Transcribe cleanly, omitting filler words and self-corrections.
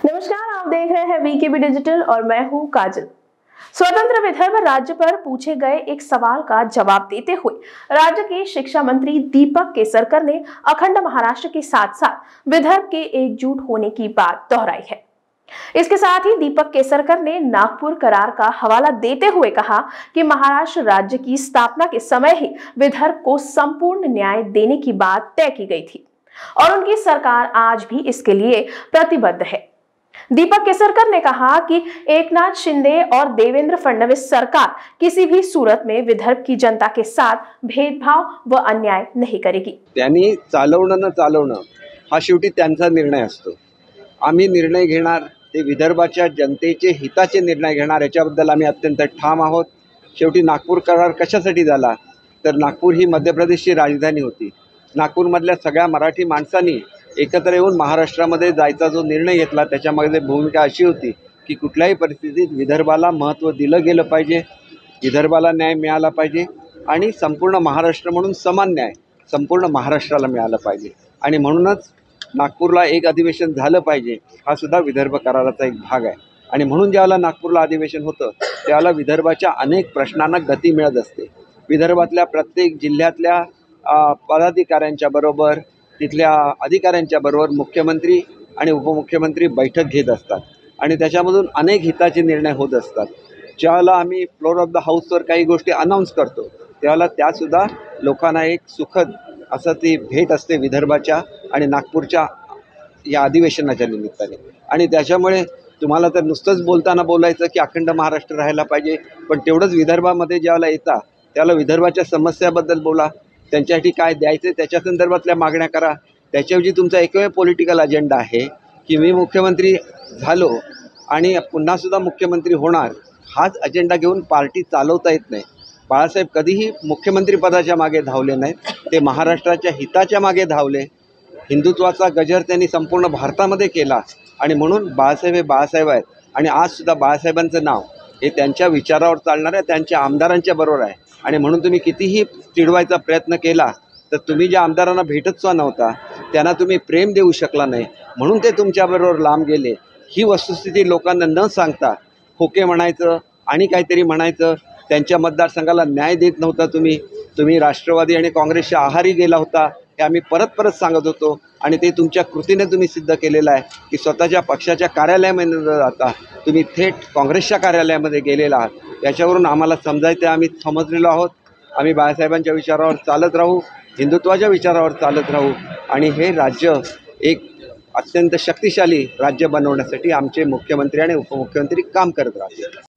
नमस्कार, आप देख रहे हैं वीकेबी डिजिटल और मैं हूं काजल। स्वतंत्र विदर्भ राज्य पर पूछे गए एक सवाल का जवाब देते हुए राज्य के शिक्षा मंत्री दीपक केसरकर ने अखंड महाराष्ट्र के साथ साथ विदर्भ के एकजुट होने की बात दोहराई है। इसके साथ ही दीपक केसरकर ने नागपुर करार का हवाला देते हुए कहा कि महाराष्ट्र राज्य की स्थापना के समय ही विदर्भ को संपूर्ण न्याय देने की बात तय की गई थी और उनकी सरकार आज भी इसके लिए प्रतिबद्ध है। दीपक केसरकर ने कहा कि एकनाथ शिंदे और देवेंद्र फडणवीस सरकार किसी भी सूरत में विदर्भ की जनता के साथ भेदभाव व अन्याय नहीं करेगी। त्यांनी चालवणं न चालवणं हा शेवटी त्यांचा निर्णय असतो। आम्ही निर्णय घेणार ते विदर्भाच्या जनतेचे हिताचे निर्णय घेणार, याच्याबद्दल आम्ही अत्यंत ठाम आहोत। शेवटी नागपूर करार कशासाठी झाला तर नागपूर ही मध्य प्रदेशची राजधानी होती। नागपूरमधल्या सगळ्या मराठी माणसांनी एकत्र येऊन महाराष्ट्रामध्ये जायचा जो निर्णय घेतला त्याच्यामध्ये भूमिका अशी होती की कुठल्याही परिस्थितीत विदर्भाला महत्त्व दिलं गेलं पाहिजे, विदर्भाला न्याय मिळाला पाहिजे आणि संपूर्ण महाराष्ट्र म्हणून समान न्याय संपूर्ण महाराष्ट्राला मिळाला पाहिजे आणि म्हणूनच नागपूरला एक अधिवेशन झालं पाहिजे हा सुद्धा विदर्भ कराराचा एक भाग आहे। आणि म्हणून ज्यावेळेला नागपूरला अधिवेशन होतं त्यावेळेला विदर्भाच्या अनेक प्रश्नांना गती मिळत असते। विदर्भातल्या प्रत्येक जिल्ह्यातल्या पदाधिकाऱ्यांच्या बरोबर तिथल्या अधिकाऱ्यांच्या बरोबर मुख्यमंत्री आणि उपमुख्यमंत्री बैठक घेत असतात आणि त्याच्यामधून अनेक हिताचे निर्णय होत असतात। ज्यावेळेला आम्ही फ्लोर ऑफ द हाऊसवर काही गोष्टी अनाऊन्स करतो त्यावेळेला त्यासुद्धा लोकांना एक सुखद असं ती भेट असते विदर्भाच्या आणि नागपूरच्या या अधिवेशनाच्या निमित्ताने। आणि त्याच्यामुळे तुम्हाला तर नुसतंच बोलताना बोलायचं की अखंड महाराष्ट्र राहायला पाहिजे, पण तेवढंच विदर्भामध्ये ज्यावेळेला येता त्यावेळेला विदर्भाच्या समस्याबद्दल बोला, त्यांच्यासाठी काय द्यायचं त्याच्या संदर्भातल्या मागण्या करा। त्याच्याऐवजी तुमचा एकमेव पॉलिटिकल अजेंडा आहे की मी मुख्यमंत्री झालो आणि पुन्हासुद्धा मुख्यमंत्री होणार, हाच अजेंडा घेऊन पार्टी चालवता येत नाही। बाळासाहेब कधीही मुख्यमंत्रीपदाच्या मागे धावले नाहीत, ते महाराष्ट्राच्या हिताच्या मागे धावले। हिंदुत्वाचा गजर त्यांनी संपूर्ण भारतामध्ये केला आणि म्हणून बाळासाहेब हे बाळासाहेब आहेत आणि आजसुद्धा बाळासाहेबांचं नाव हे त्यांच्या विचारावर चालणाऱ्या त्यांच्या आमदारांच्या बरोबर आहे। आणि म्हणून तुम्ही कितीही चिडवायचा प्रयत्न केला तर तुम्ही ज्या आमदारांना भेटतच नव्हता त्यांना तुम्ही प्रेम देऊ शकला नाही म्हणून ते तुमच्याबरोबर लांब गेले। ही वस्तुस्थिती लोकांना न सांगता खोके म्हणायचं आणि काहीतरी म्हणायचं, त्यांच्या मतदारसंघाला न्याय देत नव्हता तुम्ही राष्ट्रवादी आणि काँग्रेसच्या आहारी गेला होता हे आम्ही परत सांगत होतो आणि ते तुमच्या कृतीने तुम्ही सिद्ध केलेलं आहे की स्वतःच्या पक्षाच्या कार्यालयामध्ये न जाता तुम्ही थेट काँग्रेसच्या कार्यालयामध्ये गेलेला आहात। याच्यावरून आम्हाला समजायचं आम्ही समजलेलो आहोत। आम्ही बाळासाहेबांच्या विचारावर चालत राहू, हिंदुत्वाच्या विचारावर चालत राहू आणि हे राज्य एक अत्यंत शक्तिशाली राज्य बनवण्यासाठी आमचे मुख्यमंत्री आणि उपमुख्यमंत्री काम करत राहतील।